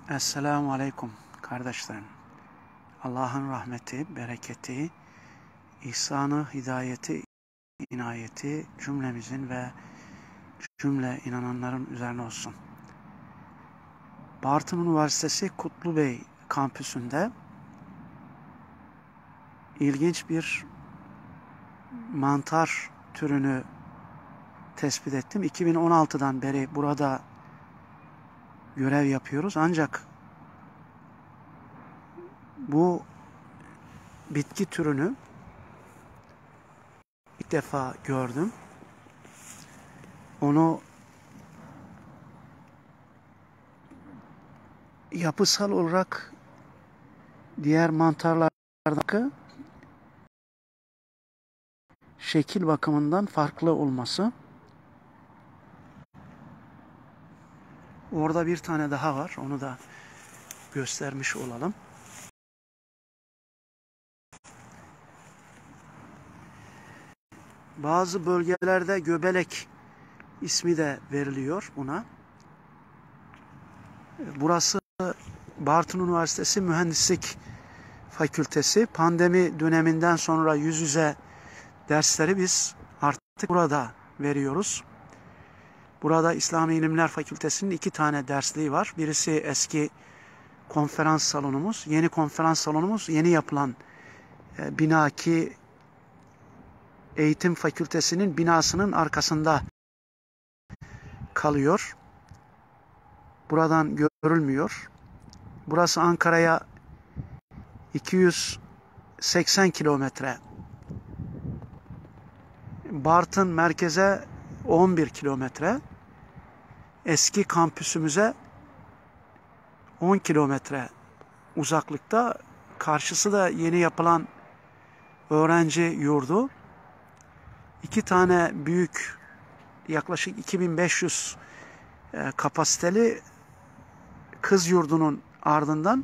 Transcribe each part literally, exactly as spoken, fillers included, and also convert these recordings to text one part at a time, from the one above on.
Esselamu Aleyküm kardeşlerim. Allah'ın rahmeti, bereketi, ihsanı, hidayeti, inayeti cümlemizin ve cümle inananların üzerine olsun. Bartın Üniversitesi Kutlubey kampüsünde ilginç bir mantar türünü tespit ettim. iki bin on altıdan beri burada görev yapıyoruz. Ancak bu bitki türünü ilk defa gördüm. Onu yapısal olarak diğer mantarlardaki şekil bakımından farklı olması. Orada bir tane daha var. Onu da göstermiş olalım. Bazı bölgelerde göbelek ismi de veriliyor buna. Burası Bartın Üniversitesi Mühendislik Fakültesi. Pandemi döneminden sonra yüz yüze dersleri biz artık burada veriyoruz. Burada İslami İlimler Fakültesi'nin iki tane dersliği var. Birisi eski konferans salonumuz. Yeni konferans salonumuz yeni yapılan e, bina ki Eğitim Fakültesi'nin binasının arkasında kalıyor. Buradan görülmüyor. Burası Ankara'ya iki yüz seksen kilometre. Bartın merkeze on bir kilometre. Eski kampüsümüze on kilometre uzaklıkta. Karşısı da yeni yapılan öğrenci yurdu. İki tane büyük, yaklaşık iki bin beş yüz e, kapasiteli kız yurdunun ardından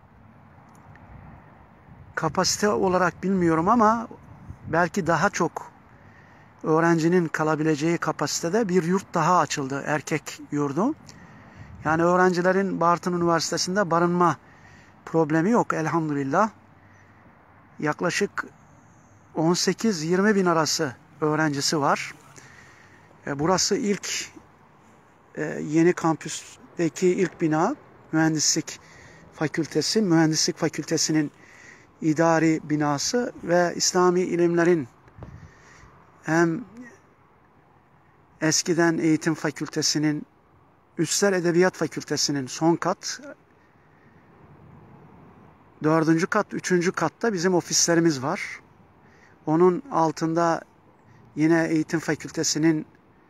kapasite olarak bilmiyorum ama belki daha çok öğrencinin kalabileceği kapasitede bir yurt daha açıldı, erkek yurdu. Yani öğrencilerin Bartın Üniversitesi'nde barınma problemi yok elhamdülillah. Yaklaşık on sekiz yirmi bin arası öğrencisi var. Burası ilk yeni kampüsteki ilk bina. Mühendislik Fakültesi. Mühendislik Fakültesi'nin idari binası ve İslami ilimlerin hem eskiden Eğitim Fakültesi'nin, Üstel Edebiyat Fakültesi'nin son kat, dördüncü kat, üçüncü katta bizim ofislerimiz var. Onun altında yine Eğitim Fakültesi'nin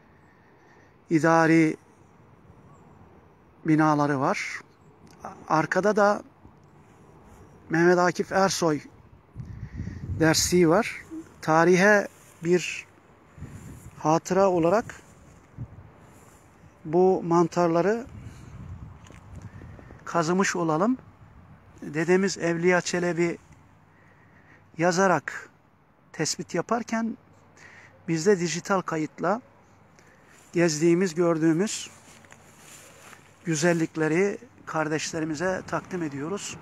idari binaları var. Arkada da Mehmet Akif Ersoy dersliği var. Tarihe bir hatıra olarak bu mantarları kazımış olalım. Dedemiz Evliya Çelebi yazarak tespit yaparken biz de dijital kayıtla gezdiğimiz, gördüğümüz güzellikleri kardeşlerimize takdim ediyoruz.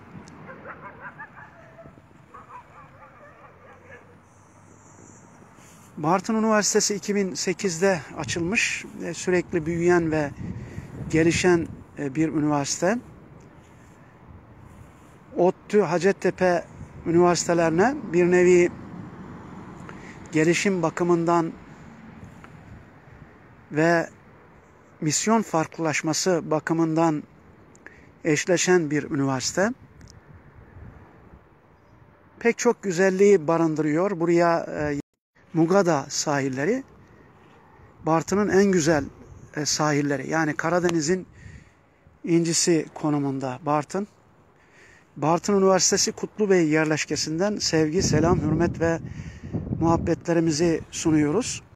Bartın Üniversitesi iki bin sekizde açılmış, sürekli büyüyen ve gelişen bir üniversite. ODTÜ, Hacettepe üniversitelerine bir nevi gelişim bakımından ve misyon farklılaşması bakımından eşleşen bir üniversite. Pek çok güzelliği barındırıyor. Buraya e, Mugada sahilleri, Bartın'ın en güzel e, sahilleri. Yani Karadeniz'in incisi konumunda Bartın. Bartın Üniversitesi Kutlubey yerleşkesinden sevgi, selam, hürmet ve muhabbetlerimizi sunuyoruz.